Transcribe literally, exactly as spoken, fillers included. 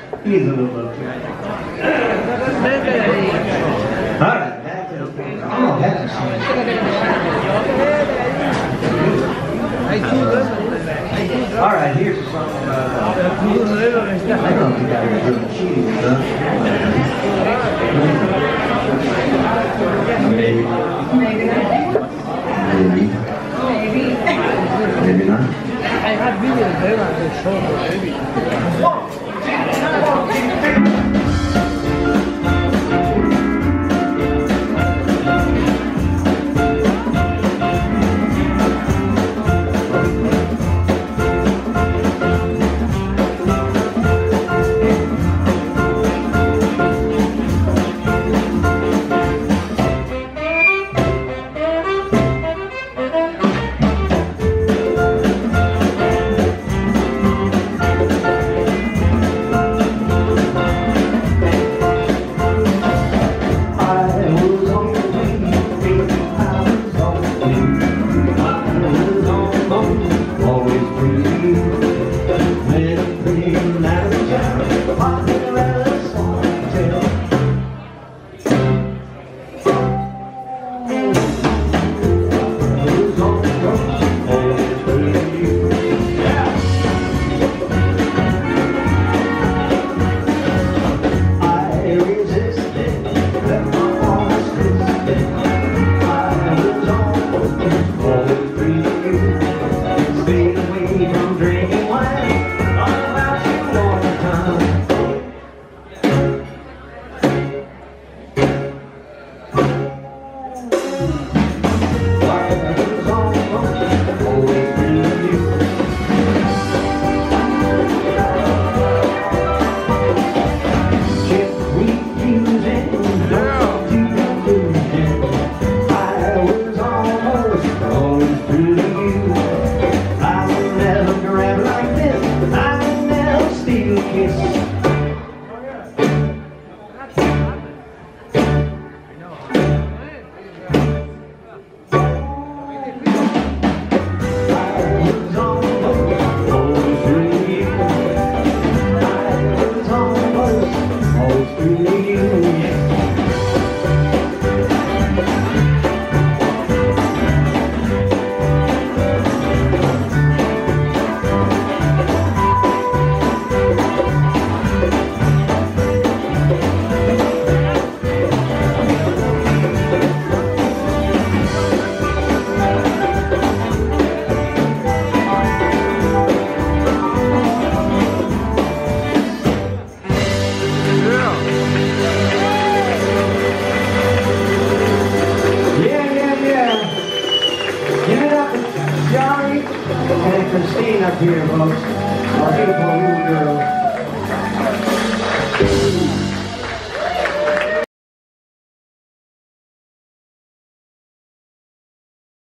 He's a little bit. All right. Oh, that's all right, here's a song about, uh, I don't know if you got any good cheese, huh? Maybe. Maybe. Maybe. Maybe not. I have videos there on the show, maybe. Christine up here, folks. Our beautiful little girl.